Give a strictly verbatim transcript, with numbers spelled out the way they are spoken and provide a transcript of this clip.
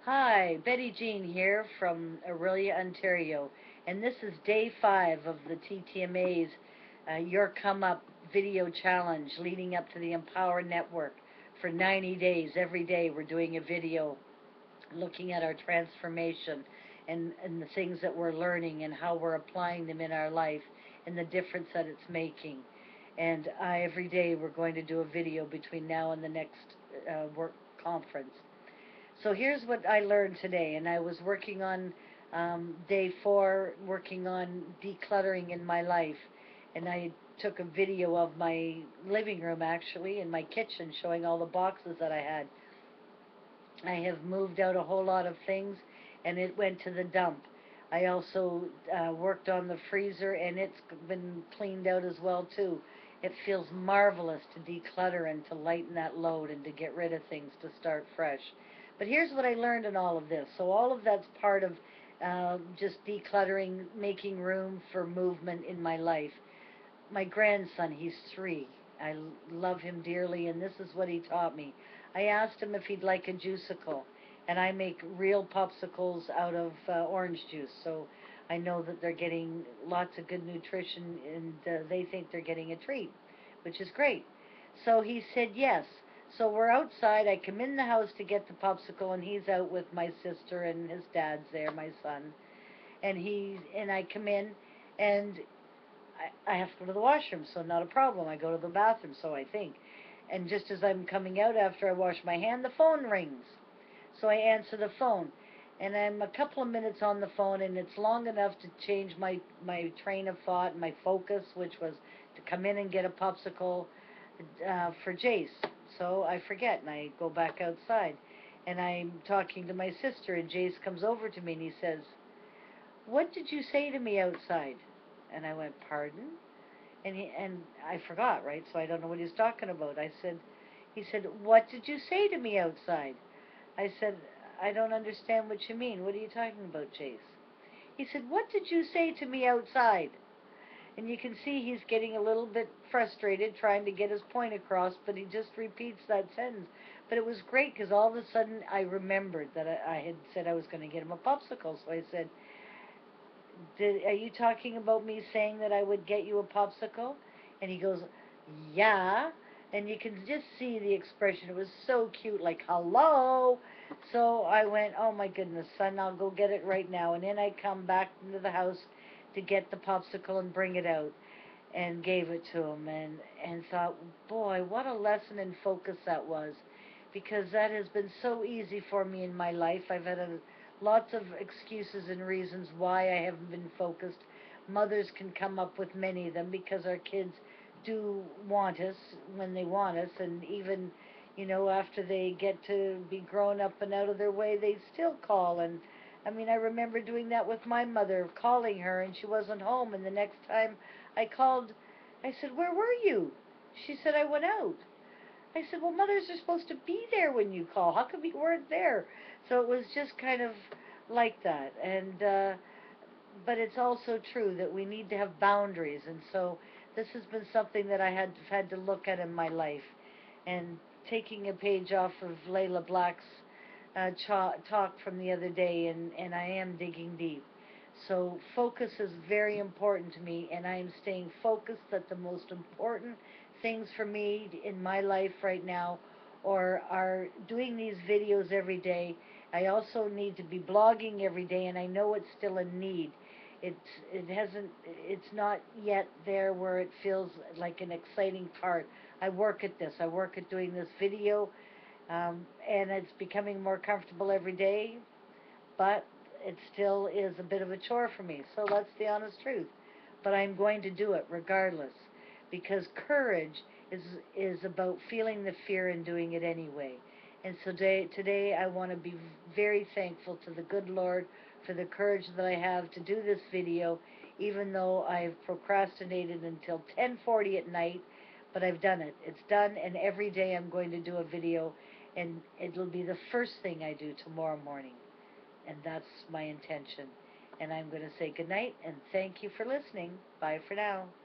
Hi, Betty Jean here from Aurelia, Ontario, and this is day five of the T T M A's uh, Your Come Up video challenge leading up to the Empower Network. For ninety days, every day we're doing a video looking at our transformation and, and the things that we're learning and how we're applying them in our life and the difference that it's making. And uh, every day we're going to do a video between now and the next uh, work conference. So here's what I learned today, and I was working on um, day four, working on decluttering in my life, and I took a video of my living room actually in my kitchen showing all the boxes that I had. I have moved out a whole lot of things, and it went to the dump. I also uh, worked on the freezer, and it's been cleaned out as well too. It feels marvelous to declutter and to lighten that load and to get rid of things to start fresh. But here's what I learned in all of this. So all of that's part of uh, just decluttering, making room for movement in my life. My grandson, he's three. I love him dearly, and this is what he taught me. I asked him if he'd like a juiceable, and I make real popsicles out of uh, orange juice, so I know that they're getting lots of good nutrition, and uh, they think they're getting a treat, which is great. So he said yes. So we're outside. I come in the house to get the popsicle, and he's out with my sister and his dad's there, my son, and he and I come in, and I, I have to go to the washroom, so not a problem. I go to the bathroom, so I think. And just as I'm coming out after I wash my hand, the phone rings. So I answer the phone. And I'm a couple of minutes on the phone, and it's long enough to change my, my train of thought, my focus, which was to come in and get a popsicle uh, for Jace. So I forget, and I go back outside. And I'm talking to my sister, and Jace comes over to me, and he says, "What did you say to me outside?" And I went, "Pardon?" And he and I forgot, right? So I don't know what he's talking about. I said, he said, "What did you say to me outside?" I said, "I don't understand what you mean. What are you talking about, Chase?" He said, "What did you say to me outside?" And you can see he's getting a little bit frustrated trying to get his point across, but he just repeats that sentence. But it was great because all of a sudden I remembered that I, I had said I was going to get him a popsicle. So I said, Did, "Are you talking about me saying that I would get you a popsicle?" And he goes, "Yeah." And you can just see the expression. It was so cute, like, "Hello." So I went, "Oh my goodness, son, I'll go get it right now." And then I come back into the house to get the popsicle and bring it out and gave it to him, and, and thought, boy, what a lesson in focus that was, because that has been so easy for me in my life. I've had a, lots of excuses and reasons why I haven't been focused. Mothers can come up with many of them because our kids do want us when they want us, and even, you know, after they get to be grown up and out of their way, they still call. And I mean, I remember doing that with my mother, calling her, and she wasn't home, and the next time I called, I said, "Where were you?" She said, "I went out." I said, "Well, mothers are supposed to be there when you call. How come you weren't there?" So it was just kind of like that. And, uh, but it's also true that we need to have boundaries. And so this has been something that I had had to look at in my life. And taking a page off of Layla Black's uh, cha- talk from the other day, and, and I am digging deep. So focus is very important to me, and I am staying focused that the most important things for me in my life right now or are doing these videos every day. I also need to be blogging every day, and I know it's still a need. It's it hasn't it's not yet there where it feels like an exciting part. I work at this. I work at doing this video, um, and it's becoming more comfortable every day, but it still is a bit of a chore for me. So that's the honest truth. But I'm going to do it regardless, because courage is is about feeling the fear and doing it anyway. And so today, today I want to be very thankful to the good Lord for the courage that I have to do this video, even though I've procrastinated until ten forty at night. But I've done it. It's done, and every day I'm going to do a video, and it'll be the first thing I do tomorrow morning, and that's my intention. And I'm going to say goodnight and thank you for listening. Bye for now.